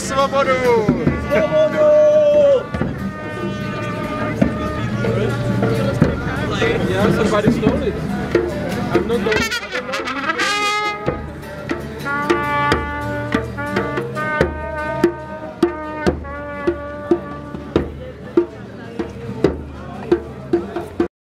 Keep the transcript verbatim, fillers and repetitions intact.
svobodu! Svobodu! Yeah, somebody stole it. I'm not the